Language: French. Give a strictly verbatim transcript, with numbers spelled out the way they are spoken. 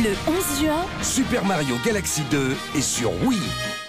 Le onze juin, Super Mario Galaxy deux est sur Wii.